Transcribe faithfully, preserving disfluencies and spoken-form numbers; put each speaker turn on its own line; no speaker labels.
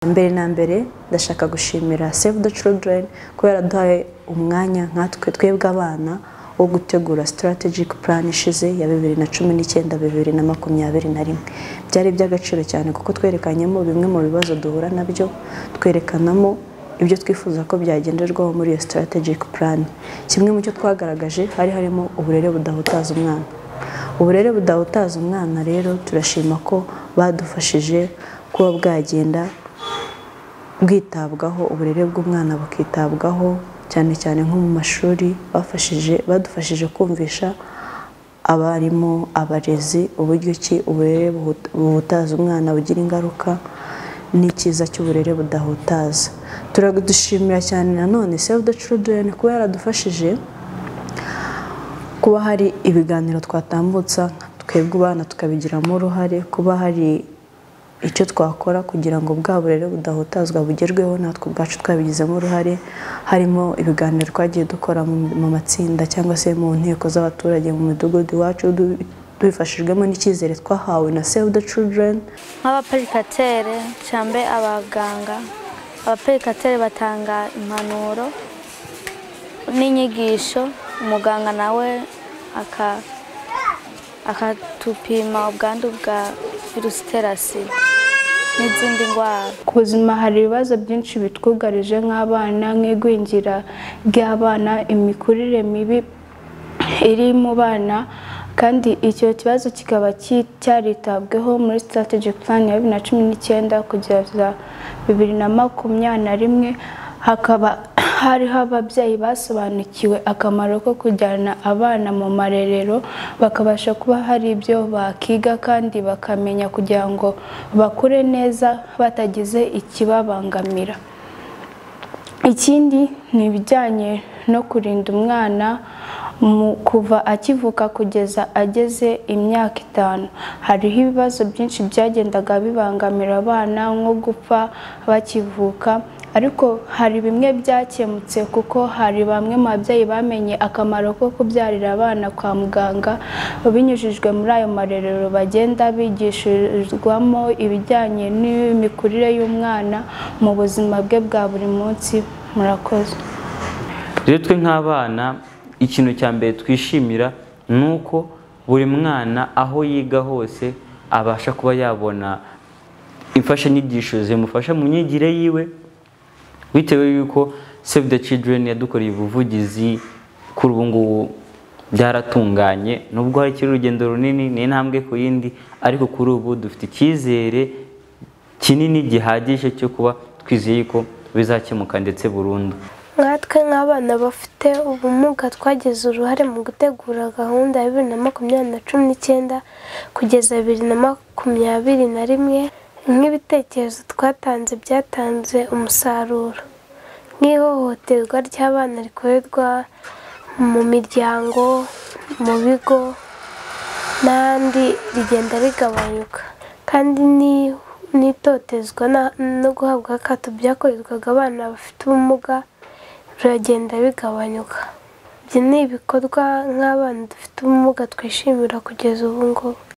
Mbere na mbere ndashaka gushimira Save the Children kubera duhaye umwanya nkatwe twebwe abana wo gutegura strategic plan ishize ya bibiri na cumi n'icyenda bibiri na makumyabiri na rimwe. Byari by'agaciro cyane kuko twerekanyemo bimwe mu bibazo duhura nabyo, twerekanamo ibyo twifuza ko byagenderwaho muri iyo strategic plan. Kimwe mu cyo twagaragaje hari harimo uburere budahutaza umwana. Uburere budahutaza umwana rero turashima ko badufashije kuba bwagenda bwitabwaho, uburere bw'umwana bukitabwaho cyane cyane nko mu mashuri. Bafashije badufashije kumvisha abarimu abarezi uburyo ki uburere buhutaza umwana bugira ingaruka n'ikiza cy'uburere budahutaza. Turagudushimira cyane nanone Save the Children kuba yaradufashije kuba hari ibiganiro twatambutsa twebwe abana tukabigiramo uruhare, kuba hari icyo twakora kugira ngo bwa burere budahutazwa bugerweho natwe ubwacu twabigizemo uruhare. Harimo ibiganiro twagiye dukora mu matsinda cyangwa se mu nteko z'abaturage mu midugudu iwacu tubifashijwemo n'icyizere twahawe na Save the Children.
Nk'abaperikatere cyangwa abaganga, abaperikatere batanga impanuro n'inyigisho, umuganga nawe akatupima ubwandu bwa virusi itera sida n'izindi ndwara.
Ku buzima hari ibibazo byinshi bitwugarije nk'abana, nk'igwingira ry'abana, imikurire mibi iri mu bana, kandi icyo kibazo kikaba cyaritabweho muri strategic plan ya bibiri na cumi n'icyenda kugeza bibiri na makumyabiri na rimwe. Hakaba hariho ababyeyi basobanukiwe akamaro ko kujyana abana mu marerero, bakabasha kuba hari ibyo bakiga kandi bakamenya kugira ngo bakure neza batagize ikibabangamira. Ikindi ni ibijyanye no kurinda umwana kuva akivuka kugeza ageze imyaka itanu. Hariho ibibazo byinshi byagendaga bibangamira abana nko gupfa bakivuka, ariko hari bimwe byakemutse kuko hari bamwe mu babyeyi bamenye akamaro ko kubyarira abana kwa muganga binyujijwe muri ayo marerero. Bagenda bigishirizwamo ibijyanye n'imikurire y'umwana mu buzima bwe bwa buri munsi. Murakoze.
Rero twe nk'abana ikintu cya mbere twishimira ni uko buri mwana aho yiga hose abasha kuba yabona imfashanyigisho zimufasha mu myigire yiwe, bitewe yuko Save the Children yadukoreye ubuvugizi. Kuri ubu ngubu byaratunganye, nubwo hari urugendo runini ni intambwe ku yindi, ariko kuri ubu dufite icyizere kinini gihagije cyo kuba twizeye ko bizakemuka ndetse burundu.
Nkatwe nk'abana bafite ubumuga twagize uruhare mu gutegura gahunda ya bibiri na makumyabiri na cumi n'icyenda kugeza bibiri na makumyabiri na rimwe. Nk'ibitekerezo twatanze byatanze umusaruro, nk'ihohoterwa ry'abana rikorerwa mu miryango, mu bigo n'andi rigenda rigabanyuka, kandi n'itotezwa no guhabwa akato byakorerwaga abana bafite ubumuga biragenda bigabanyuka. Ibyo ni ibikorwa nk'abana dufite ubumuga twishimira kugeza ubu ngubu.